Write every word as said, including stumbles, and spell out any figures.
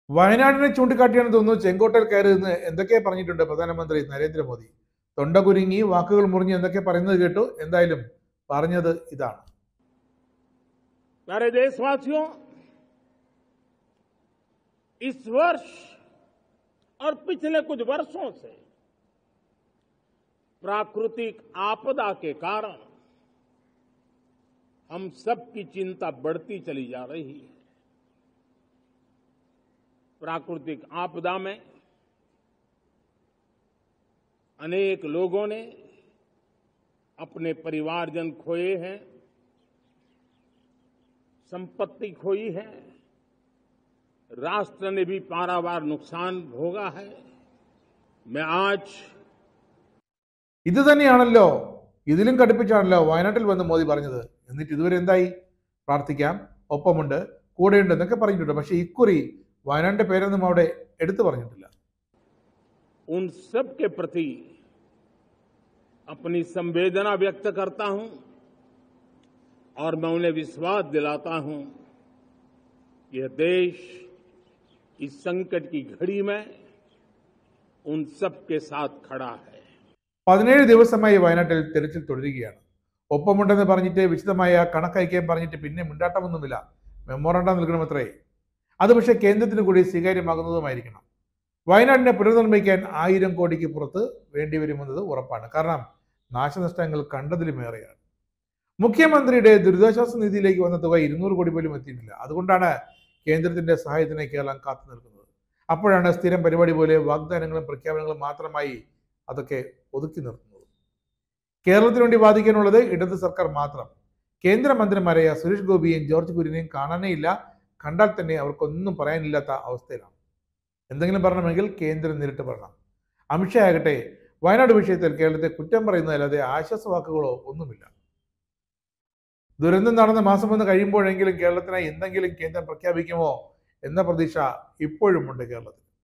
വയനാടിനെ ചൂണ്ടിക്കാട്ടിയാണ് തോന്നുന്നു ചെങ്കോട്ടയിൽ കയറി നിന്ന് എന്തൊക്കെ പറഞ്ഞിട്ടുണ്ട് പ്രധാനമന്ത്രി നരേന്ദ്രമോദി. തൊണ്ട കുരുങ്ങി വാക്കുകൾ മുറിഞ്ഞ് എന്തൊക്കെ പറയുന്നത് കേട്ടു. എന്തായാലും പറഞ്ഞത് ഇതാണ്. प्यारे देशवासियों, इस वर्ष और पिछले कुछ वर्षों से प्राकृतिक आपदा के कारण हम सबकी चिंता बढ़ती चली जा रही है। प्राकृतिक आपदा में अनेक लोगों ने अपने परिवारजन खोए हैं, संपत्ति खोई है, राष्ट्र ने भी पारावार नुकसान भोगा है। मैं आज ഇത് തന്നെയാണല്ലോ, ഇതിലും കടുപ്പിച്ചാണല്ലോ വയനാട്ടിൽ വന്ന് മോദി പറഞ്ഞത്. എന്നിട്ട് ഇതുവരെ എന്തായി? പ്രാർത്ഥിക്കാം, ഒപ്പമുണ്ട്, കൂടെയുണ്ട് എന്നൊക്കെ പറഞ്ഞിട്ടുണ്ട്. പക്ഷെ ഇക്കുറി വയനാടിന്റെ പേരൊന്നും അവിടെ എടുത്തു പറഞ്ഞിട്ടില്ല. उन सब के प्रति अपनी संवेदना व्यक्त करता हूं और मैं उन्हें विश्वास दिलाता हूं कि यह देश इस संकट की घड़ी में उन सब के साथ खड़ा है. പതിനേഴ് ദിവസമായി വയനാട്ടിൽ തെരച്ചിൽ തുടരുകയാണ്. ഒപ്പമുണ്ടെന്ന് പറഞ്ഞിട്ട് വിശദമായ കണക്കയക്കാൻ പറഞ്ഞിട്ട് പിന്നെ മിണ്ടാട്ടമൊന്നുമില്ല. മെമ്മോറാണ്ടം നൽകണമത്രേ. അത് പക്ഷേ കേന്ദ്രത്തിന് കൂടി സ്വീകാര്യമാകുന്നതുമായിരിക്കണം. വയനാടിനെ പുനർനിർമ്മിക്കാൻ ആയിരം കോടിക്ക് പുറത്ത് വേണ്ടിവരുമെന്നത് ഉറപ്പാണ്. കാരണം നാശനഷ്ടങ്ങൾ കണ്ടതിലുമേറെയാണ്. മുഖ്യമന്ത്രിയുടെ ദുരിതാശ്വാസ നിധിയിലേക്ക് വന്ന തുക ഇരുന്നൂറ് കോടി പോലും എത്തിയിട്ടില്ല. അതുകൊണ്ടാണ് കേന്ദ്രത്തിന്റെ സഹായത്തിനായി കേരളം കാത്തു നിൽക്കുന്നത്. അപ്പോഴാണ് സ്ഥിരം പരിപാടി പോലെ വാഗ്ദാനങ്ങളും പ്രഖ്യാപനങ്ങളും മാത്രമായി അതൊക്കെ ഒതുക്കി നിർത്തുന്നത്. കേരളത്തിന് വേണ്ടി വാദിക്കാനുള്ളത് ഇടത് സർക്കാർ മാത്രം. കേന്ദ്രമന്ത്രിമാരായ സുരേഷ് ഗോപിയെയും ജോർജ് കുര്യനെയും കാണാനേ ഇല്ല. കണ്ടാൽ തന്നെ അവർക്കൊന്നും പറയാനില്ലാത്ത അവസ്ഥയിലാണ്. എന്തെങ്കിലും പറയണമെങ്കിൽ കേന്ദ്രം നേരിട്ട് പറയണം. അമിത്ഷാ ആകട്ടെ വയനാട് വിഷയത്തിൽ കേരളത്തെ കുറ്റം പറയുന്നതല്ലാതെ ആശ്വാസവാക്കുകളോ ഒന്നുമില്ല. ദുരന്തം നടന്ന മാസം ഒന്ന് കഴിയുമ്പോഴെങ്കിലും കേരളത്തിനായി എന്തെങ്കിലും കേന്ദ്രം പ്രഖ്യാപിക്കുമോ എന്ന പ്രതീക്ഷ ഇപ്പോഴുമുണ്ട് കേരളത്തിൽ.